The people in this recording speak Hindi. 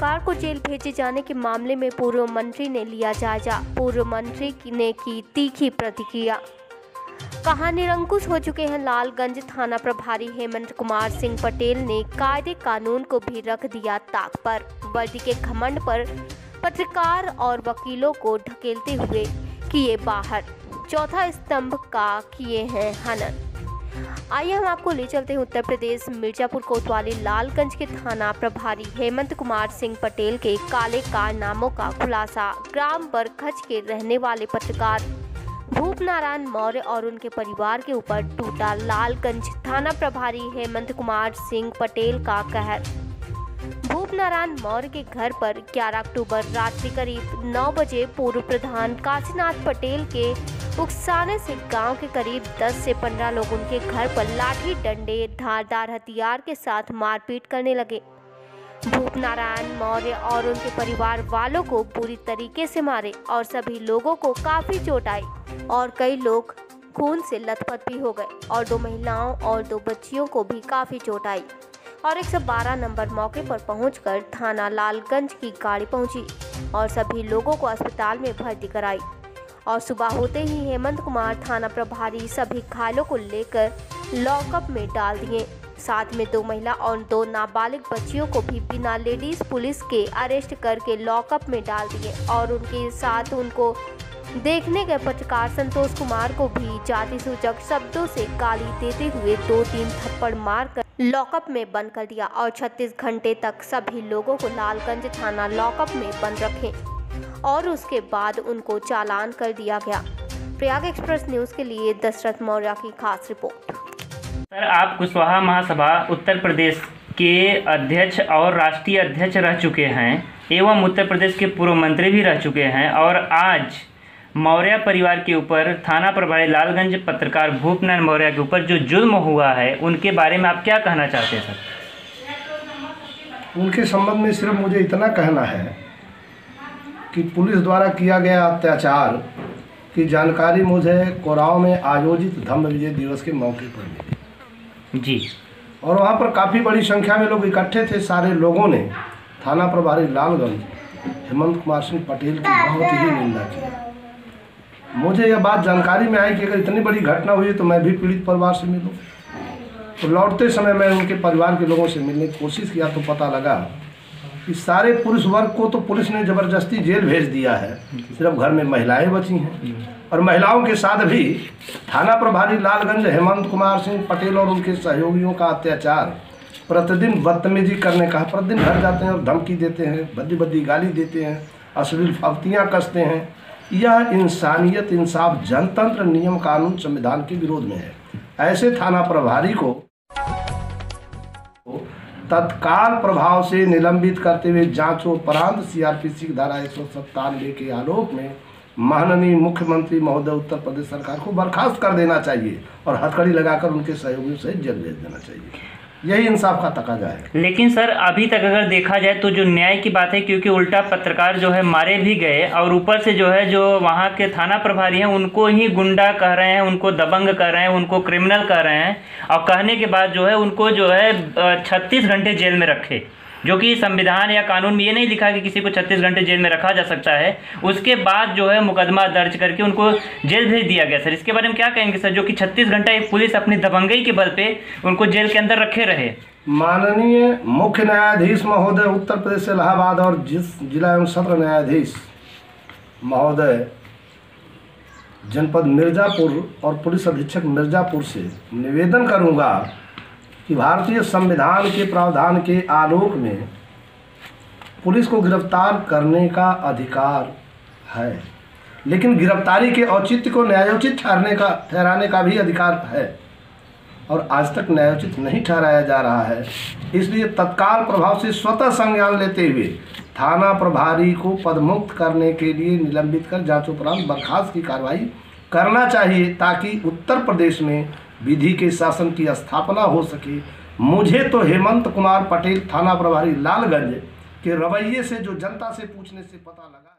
पत्रकार को जेल भेजे जाने के मामले में पूर्व मंत्री ने लिया जायजा। पूर्व मंत्री ने की तीखी प्रतिक्रिया। कहा, निरंकुश हो चुके हैं लालगंज थाना प्रभारी हेमंत कुमार सिंह पटेल ने कायदे कानून को भी रख दिया ताक पर। वर्दी के घमंड पर पत्रकार और वकीलों को ढकेलते हुए किए बाहर, चौथा स्तंभ का किए हैं हनन। आइए हम आपको ले चलते हैं उत्तर प्रदेश मिर्जापुर कोतवाली लालगंज के थाना प्रभारी हेमंत कुमार सिंह पटेल के काले कारनामों का खुलासा। ग्राम बरखच के रहने वाले पत्रकार भूप नारायण मौर्य और उनके परिवार के ऊपर टूटा लालगंज थाना प्रभारी हेमंत कुमार सिंह पटेल का कहर। भूप नारायण मौर्य के घर पर 11 अक्टूबर रात्रि करीब 9 बजे पूर्व प्रधान काशीनाथ पटेल के उकसाने से गांव के करीब 10 से 15 लोग उनके घर पर लाठी डंडे धारदार हथियार के साथ मारपीट करने लगे। भूप नारायण मौर्य और उनके परिवार वालों को बुरी तरीके से मारे और सभी लोगों को काफी चोट आई और कई लोग खून से लथपथ भी हो गए और 2 महिलाओं और 2 बच्चियों को भी काफी चोट आई और 112 नंबर मौके पर पहुंचकर थाना लालगंज की गाड़ी पहुंची और सभी लोगों को अस्पताल में भर्ती कराई और सुबह होते ही हेमंत कुमार थाना प्रभारी सभी घायलों को लेकर लॉकअप में डाल दिए। साथ में 2 महिला और 2 नाबालिग बच्चियों को भी बिना लेडीज पुलिस के अरेस्ट करके लॉकअप में डाल दिए और उनके साथ उनको देखने गए पत्रकार संतोष कुमार को भी जाति सूचक शब्दों से गाली देते हुए 2-3 थप्पड़ मारकर लॉकअप में बंद कर दिया और 36 घंटे तक सभी लोगों को लालगंज थाना लॉकअप में बंद रखे और उसके बाद उनको चालान कर दिया गया। प्रयाग एक्सप्रेस न्यूज़ के लिए दशरथ मौर्य की खास रिपोर्ट। सर, आप कुशवाहा महासभा उत्तर प्रदेश के अध्यक्ष और राष्ट्रीय अध्यक्ष रह चुके हैं एवं उत्तर प्रदेश के पूर्व मंत्री भी रह चुके हैं और आज मौर्य परिवार के ऊपर थाना प्रभारी लालगंज पत्रकार भूप नारायण मौर्य के ऊपर जो जुल्म हुआ है उनके बारे में आप क्या कहना चाहते हैं सर? उनके संबंध में सिर्फ मुझे इतना कहना है कि पुलिस द्वारा किया गया अत्याचार की जानकारी मुझे कोराव में आयोजित धम्म विजय दिवस के मौके पर मिली जी, और वहाँ पर काफ़ी बड़ी संख्या में लोग इकट्ठे थे। सारे लोगों ने थाना प्रभारी लालगंज हेमंत कुमार सिंह पटेल की बहुत ही निंदा की। मुझे यह बात जानकारी में आई कि अगर इतनी बड़ी घटना हुई तो मैं भी पीड़ित परिवार से मिलूं। तो लौटते समय मैं उनके परिवार के लोगों से मिलने की कोशिश किया तो पता लगा कि सारे पुरुष वर्ग को तो पुलिस ने ज़बरदस्ती जेल भेज दिया है, सिर्फ घर में महिलाएं बची हैं और महिलाओं के साथ भी थाना प्रभारी लालगंज हेमंत कुमार सिंह पटेल और उनके सहयोगियों का अत्याचार, प्रतिदिन बदतमीजी करने का, प्रतिदिन घर जाते हैं और धमकी देते हैं, बद्दी बद्दी गाली देते हैं, अश्लील फब्तियाँ कसते हैं। यह इंसानियत, इंसाफ, जनतंत्र, नियम कानून, संविधान के विरोध में है। ऐसे थाना प्रभारी को तत्काल प्रभाव से निलंबित करते हुए जांचोपरांत सीआरपीसी की धारा 197 के आलोक में माननीय मुख्यमंत्री महोदय उत्तर प्रदेश सरकार को बर्खास्त कर देना चाहिए और हथकड़ी लगाकर उनके सहयोगियों से जेल भेज देना चाहिए। यही इंसाफ का तकाजा है। लेकिन सर, अभी तक अगर देखा जाए तो जो न्याय की बात है, क्योंकि उल्टा पत्रकार जो है मारे भी गए और ऊपर से जो है जो वहाँ के थाना प्रभारी हैं उनको ही गुंडा कह रहे हैं, उनको दबंग कह रहे हैं, उनको क्रिमिनल कह रहे हैं और कहने के बाद जो है उनको जो है 36 घंटे जेल में रखे, जो कि संविधान या कानून में ये नहीं लिखा कि किसी को 36 घंटे जेल में रखा जा सकता है। उसके बाद जो है मुकदमा दर्ज करके उनको जेल भेज दिया गया। सर, इसके बारे में क्या कहेंगे सर, जो कि 36 घंटा एक पुलिस अपनी दबंगई के बल पे उनको जेल के अंदर रखे रहे? माननीय मुख्य न्यायाधीश महोदय उत्तर प्रदेश इलाहाबाद और जिला एवं सत्र न्यायाधीश महोदय जनपद मिर्जापुर और पुलिस अधीक्षक मिर्जापुर से निवेदन करूँगा कि भारतीय संविधान के प्रावधान के आलोक में पुलिस को गिरफ्तार करने का अधिकार है, लेकिन गिरफ्तारी के औचित्य को न्यायोचित ठहराने का भी अधिकार है और आज तक न्यायोचित नहीं ठहराया जा रहा है। इसलिए तत्काल प्रभाव से स्वतः संज्ञान लेते हुए थाना प्रभारी को पदमुक्त करने के लिए निलंबित कर जांचोपरांत बर्खास्त की कार्रवाई करना चाहिए ताकि उत्तर प्रदेश में विधि के शासन की स्थापना हो सके। मुझे तो हेमंत कुमार पटेल थाना प्रभारी लालगंज के रवैये से, जो जनता से पूछने से पता लगा।